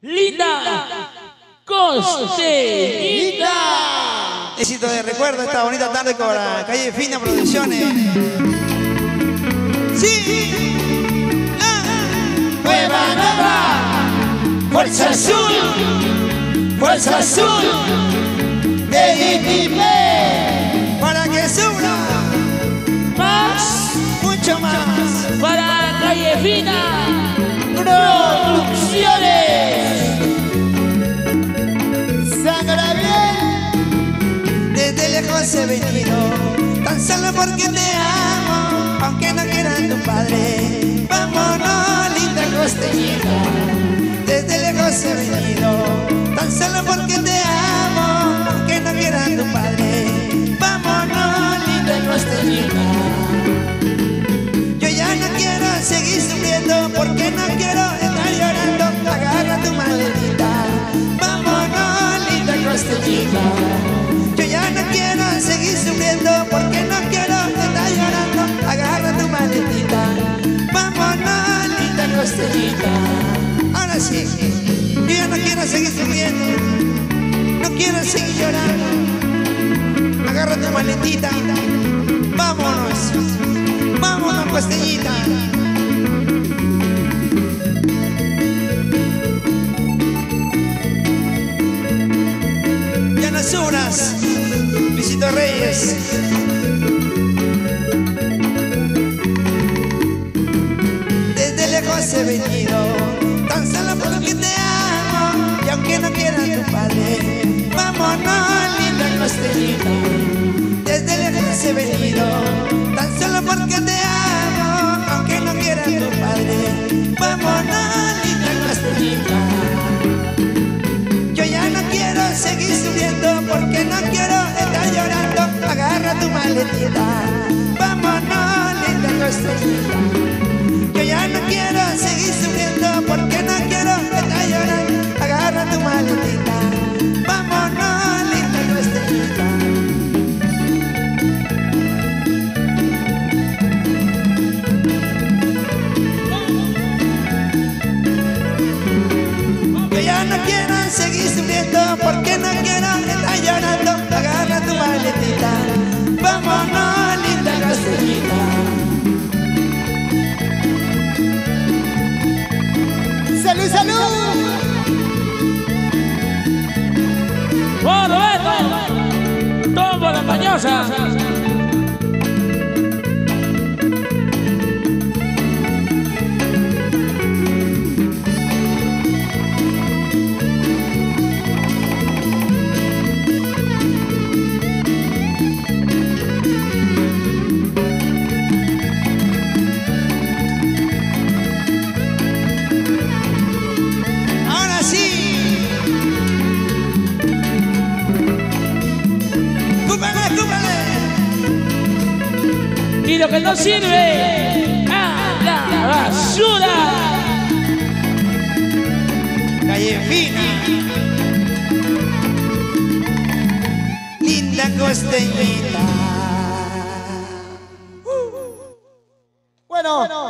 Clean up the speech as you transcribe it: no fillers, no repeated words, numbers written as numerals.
Linda Costeñita. Éxito de recuerdo esta bonita tarde con la Calle Fina Producciones. Sí, Nueva Nueva. Fuerza Azul. Fuerza Azul. De para que sobra más. mucho más. Para Calle Fina Producciones. Sangra bien. Desde lejos he venido, tan solo porque te amo, aunque no quiera tu padre. Vámonos, linda costeñita. Desde lejos he venido, tan solo porque te amo, aunque no quiera tu padre. Vámonos, linda costeñita. Yo ya no quiero seguir sufriendo, porque no quiero estar llorando. Agarra tu maletita. Vámonos, linda costeñita. Yo ya no quiero seguir sufriendo, porque no quiero estar llorando. Agarra tu maletita. Vámonos, linda costeñita. Ahora sí, yo ya no quiero seguir sufriendo, no quiero seguir llorando. Agarra tu maletita. Vámonos, vámonos, costeñita. Ya no sobras, Luisito Reyes. Desde lejos he venido, tan solo porque te amo, y aunque no quiera tu padre. Vámonos, linda costeñita. Desde lejos he venido, tan solo porque te amo, aunque no quiera tu padre. Vámonos, linda costeñita. Yo ya no quiero seguir sufriendo, porque no quiero estar llorando. Agarra tu maletita. Vámonos, linda costeñita. Yo ya no quiero seguir sufriendo, porque no quiero estar llorando. Agarra tu maletita. Vámonos, linda costeñita. Yo ya no quiero seguir sufriendo, porque no quiero estar llorando. Agarra tu maletita. Vámonos, linda costeñita. ¡Salud, salud! ¡Oh, Roberto! ¡Toma la mañosa! Ahora sí. ¡Cúpale, cúpale! Y lo que no sirve a la basura. Calle Fina. Linda costeñita. Bueno.